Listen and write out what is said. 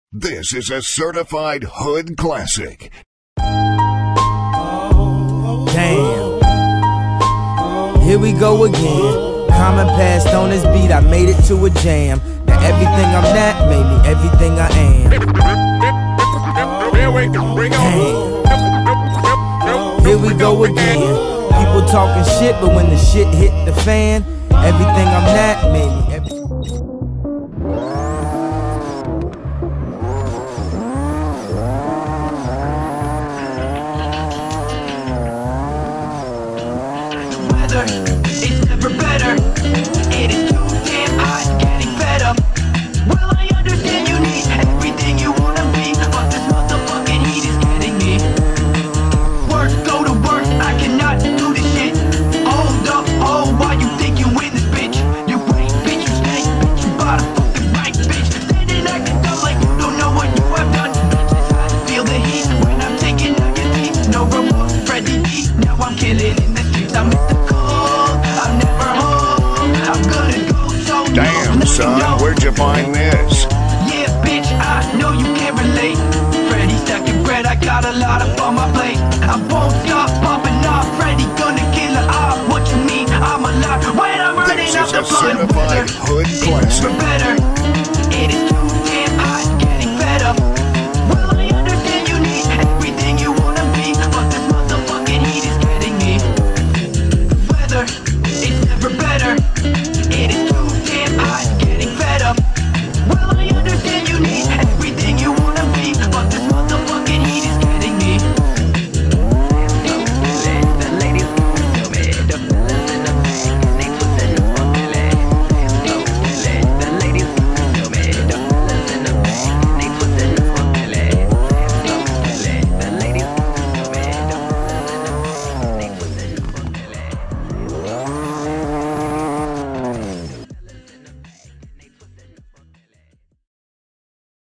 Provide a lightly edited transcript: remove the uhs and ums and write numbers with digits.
This is a certified hood classic. Damn. Here we go again. Common passed on this beat, I made it to a jam. Now everything I'm not made me everything I am. Damn. Here we go again. People talking shit, but when the shit hit the fan, everything I'm not made me everything. It's never better. It is too damn hot, getting better. Well, I understand you need everything you wanna be, but this motherfucking heat is getting me. Work, go to work, I cannot do this shit. Hold up, oh, why you think you win this, bitch? You wait, bitch, you stay, bitch, you bought a fucking right, bitch. Standing acting dumb like you don't know what you have done. I feel the heat when I'm taking out your teeth. No remote, Freddy B, now I'm killing in the streets. I'm Damn, son, where'd you find this?